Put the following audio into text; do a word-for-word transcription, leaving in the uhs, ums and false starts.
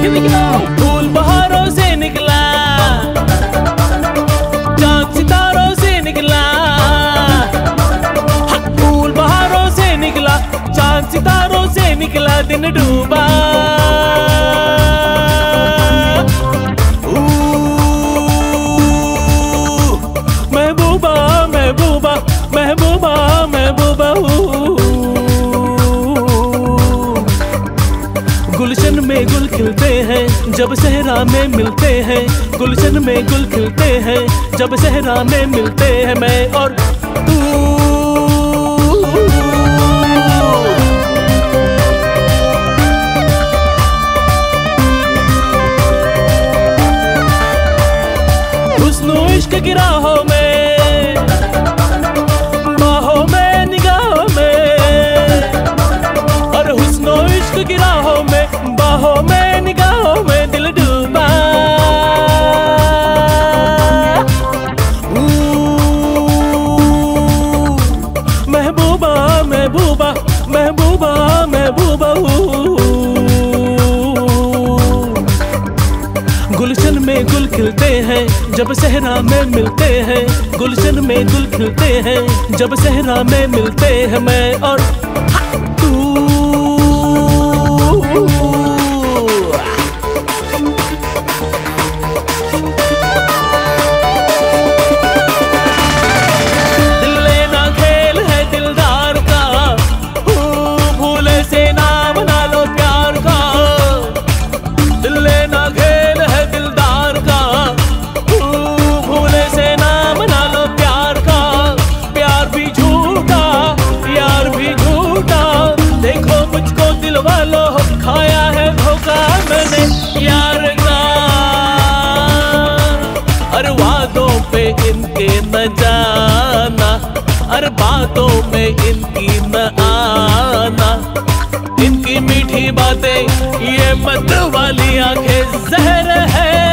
फूल बहारों से निकला, चांद सितारों से निकला, फूल बहारों से निकला, चांद सितारों से निकला, दिन डूबा। महबूबा महबूबा महबूबा महबूबा, गुलशन में गुल खिलते हैं जब सहरा में मिलते हैं, गुलशन में गुल खिलते हैं जब सहरा में मिलते हैं, मैं और तू। हुस्न इश्क की राहों में, बाहों में, निगाहों में, और हुस्न इश्क की राहों में, बाहों में, निगाहों में, दिल डूबा। महबूबा महबूबा महबूबा महबूबा, गुलशन में गुल खिलते हैं जब सहरा में मिलते हैं, गुलशन में गुल खिलते हैं जब सहरा में मिलते हैं, मैं और तू। दिल लेना खेल है दिलदार का, भूले से ना बना लो प्यार का। दिल लेना खेल है दिलदार का, भूले से ना बना लो प्यार का। प्यार भी झूठा, यार भी झूठा, देखो मुझको दिल वालों, खाया है धोखा मैंने यार का। अरे वादों पे इनके न जाना, अरे बातों में इनकी न आना, इनकी मीठी बातें, ये मत वाली आंखें जहर है।